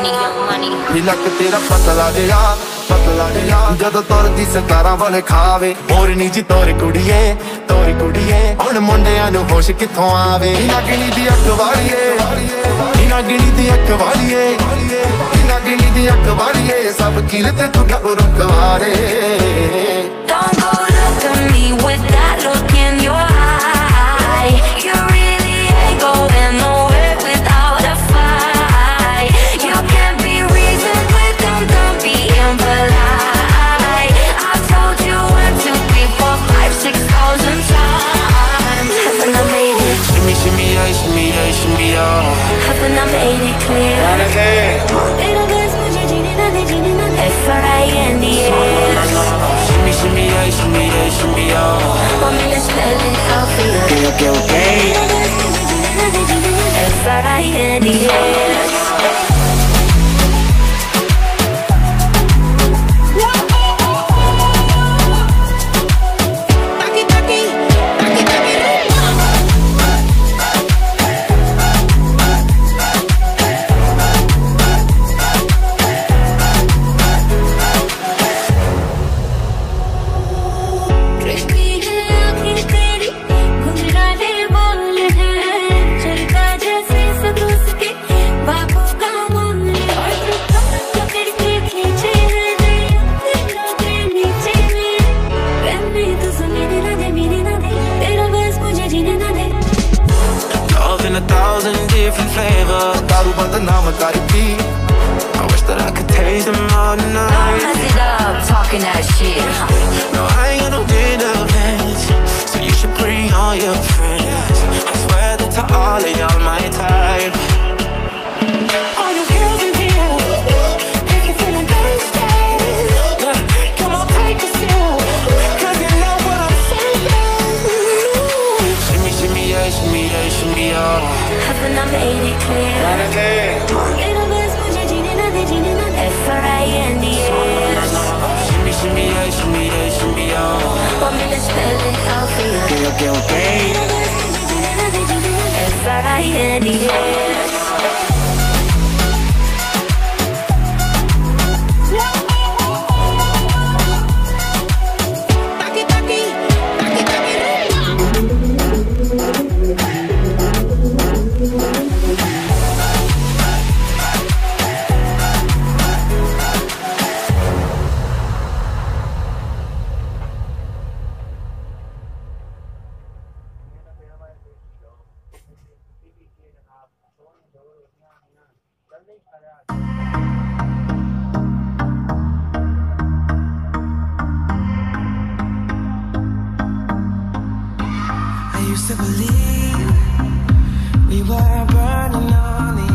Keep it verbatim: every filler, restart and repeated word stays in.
money, young money. Hilak tera patla gaya, patla gaya. Jado tor di sitara wale khave. Morni ji tore kudiye, tore kudiye. Hun munde anu hosh kithon aave. Ina gini di akvaliye, ina gini di akvaliye, ina gini di akvaliye. Sab kilte tu gabru kware. Don't go look at me with that look in your eye. You really ain't going nowhere without a fight. You can't be reasoned with them, don't be impolite. I've told you one, two, three, four, five, six thousand times. Haven't I made it? Shimmy, shimmy, yeah, shimmy, yeah, shimmy, yeah. Haven't I made it clear? F R I N D S. Shimmy, shimmy, yeah, shimmy, yeah, shimmy, yeah. Want me to spell it out for you? Okay, okay, okay. F R I N D S. A thousand different flavors. Daru badnaam karti. I wish that I could taste them all night. Don't mess it up, talking that shit. No, I ain't got no dinner plans, so you should bring all your friends. I swear that to all of y'all my type. All you girls in here, if you're feeling thirsty, come on, take a sip, cause you know what I'm saying. Shimmy, shimmy, yeah, shimmy, yeah, shimmy, yeah. Haven't I made it clear? F R I N D S. Shimmy, shimmy, yeah, shimmy, yeah, shimmy, yeah. Want me to spell it out for you? Okay, okay, okay. F R I N D S. I used to believe we were burning on the